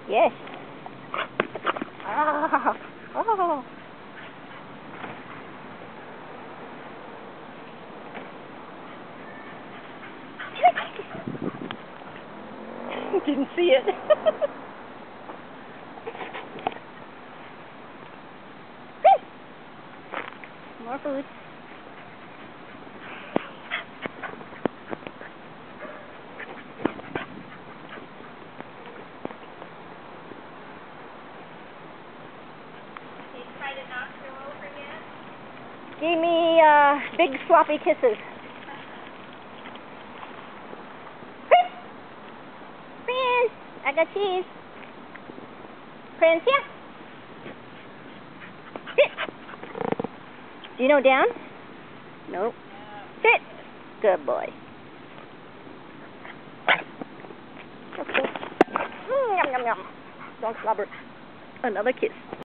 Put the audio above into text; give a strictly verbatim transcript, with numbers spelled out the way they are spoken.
Yes. Ah. Oh. Didn't see it. More food. You tried to knock her over yet? Give me uh, big sloppy kisses. Prince, I got cheese. Prince, yeah. Sit. Do you know down? Nope. Sit. Good boy. Okay. Mm, yum, yum, yum. Don't slobber. Another kiss.